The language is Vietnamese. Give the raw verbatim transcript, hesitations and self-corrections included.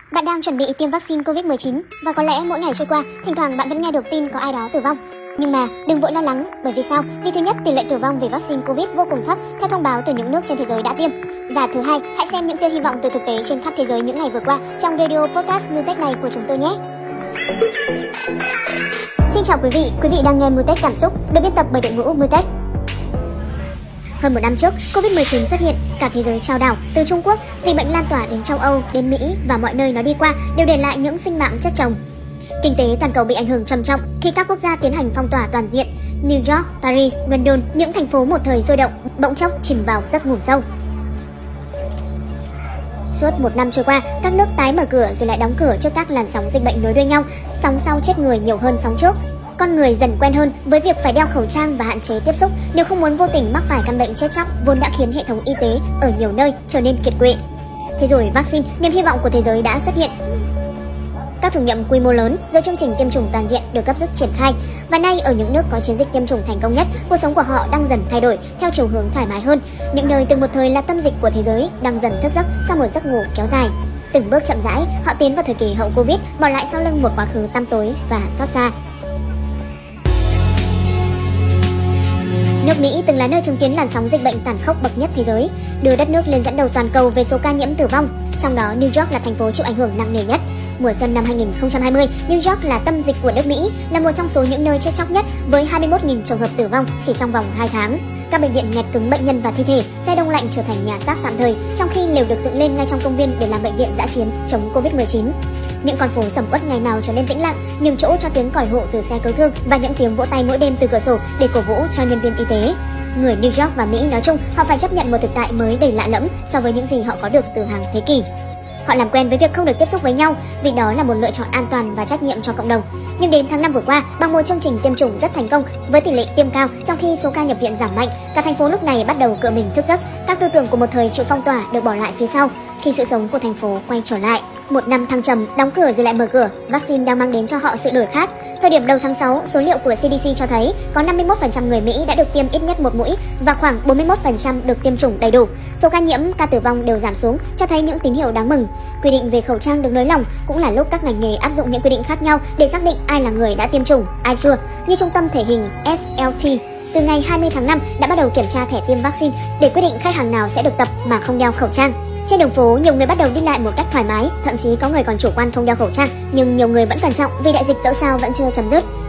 Bạn đang chuẩn bị tiêm vaccine Covid mười chín và có lẽ mỗi ngày trôi qua, thỉnh thoảng bạn vẫn nghe được tin có ai đó tử vong. Nhưng mà đừng vội lo lắng, bởi vì sao? Vì thứ nhất, tỷ lệ tử vong vì vaccine Covid vô cùng thấp theo thông báo từ những nước trên thế giới đã tiêm. Và thứ hai, hãy xem những tia hy vọng từ thực tế trên khắp thế giới những ngày vừa qua trong radio podcast Mutech này của chúng tôi nhé. Xin chào quý vị, quý vị đang nghe Mutech cảm xúc được biên tập bởi đội ngũ Mutech. Hơn một năm trước, Covid mười chín xuất hiện, cả thế giới chao đảo. Từ Trung Quốc, dịch bệnh lan tỏa đến châu Âu, đến Mỹ và mọi nơi nó đi qua đều để lại những sinh mạng chất chồng. Kinh tế toàn cầu bị ảnh hưởng trầm trọng khi các quốc gia tiến hành phong tỏa toàn diện. New York, Paris, London, những thành phố một thời sôi động, bỗng chốc chìm vào giấc ngủ sâu. Suốt một năm trôi qua, các nước tái mở cửa rồi lại đóng cửa trước các làn sóng dịch bệnh nối đuôi nhau, sóng sau chết người nhiều hơn sóng trước. Con người dần quen hơn với việc phải đeo khẩu trang và hạn chế tiếp xúc nếu không muốn vô tình mắc phải căn bệnh chết chóc vốn đã khiến hệ thống y tế ở nhiều nơi trở nên kiệt quệ. Thế rồi vaccine, niềm hy vọng của thế giới đã xuất hiện. Các thử nghiệm quy mô lớn rồi chương trình tiêm chủng toàn diện được gấp rút triển khai, và nay ở những nước có chiến dịch tiêm chủng thành công nhất, cuộc sống của họ đang dần thay đổi theo chiều hướng thoải mái hơn. Những nơi từng một thời là tâm dịch của thế giới đang dần thức giấc sau một giấc ngủ kéo dài. Từng bước chậm rãi, họ tiến vào thời kỳ hậu Covid, bỏ lại sau lưng một quá khứ tăm tối và xót xa. Nước Mỹ từng là nơi chứng kiến làn sóng dịch bệnh tàn khốc bậc nhất thế giới, đưa đất nước lên dẫn đầu toàn cầu về số ca nhiễm tử vong. Trong đó, New York là thành phố chịu ảnh hưởng nặng nề nhất. Mùa xuân năm hai nghìn không trăm hai mươi, New York là tâm dịch của nước Mỹ, là một trong số những nơi chết chóc nhất với hai mươi mốt nghìn trường hợp tử vong chỉ trong vòng hai tháng. Các bệnh viện nghẹt cứng bệnh nhân và thi thể, xe đông lạnh trở thành nhà xác tạm thời, trong khi lều được dựng lên ngay trong công viên để làm bệnh viện dã chiến chống Covid mười chín. Những con phố sầm uất ngày nào trở nên tĩnh lặng, nhường chỗ cho tiếng còi hộ từ xe cứu thương và những tiếng vỗ tay mỗi đêm từ cửa sổ để cổ vũ cho nhân viên y tế. Người New York và Mỹ nói chung, họ phải chấp nhận một thực tại mới đầy lạ lẫm so với những gì họ có được từ hàng thế kỷ. Họ làm quen với việc không được tiếp xúc với nhau vì đó là một lựa chọn an toàn và trách nhiệm cho cộng đồng. Nhưng đến tháng năm vừa qua, bằng một chương trình tiêm chủng rất thành công với tỷ lệ tiêm cao, trong khi số ca nhập viện giảm mạnh, cả thành phố lúc này bắt đầu cựa mình thức giấc. Các tư tưởng của một thời chịu phong tỏa được bỏ lại phía sau khi sự sống của thành phố quay trở lại. Một năm thăng trầm, đóng cửa rồi lại mở cửa, vaccine đang mang đến cho họ sự đổi khác. Thời điểm đầu tháng sáu, số liệu của xê đê xê cho thấy có năm mươi mốt phần trăm người Mỹ đã được tiêm ít nhất một mũi và khoảng bốn mươi mốt phần trăm được tiêm chủng đầy đủ. Số ca nhiễm, ca tử vong đều giảm xuống, cho thấy những tín hiệu đáng mừng. Quy định về khẩu trang được nới lỏng, cũng là lúc các ngành nghề áp dụng những quy định khác nhau để xác định ai là người đã tiêm chủng, ai chưa. Như trung tâm thể hình ét lờ tê từ ngày hai mươi tháng năm đã bắt đầu kiểm tra thẻ tiêm vaccine để quyết định khách hàng nào sẽ được tập mà không đeo khẩu trang. Trên đường phố, nhiều người bắt đầu đi lại một cách thoải mái, thậm chí có người còn chủ quan không đeo khẩu trang, nhưng nhiều người vẫn cẩn trọng vì đại dịch dẫu sao vẫn chưa chấm dứt.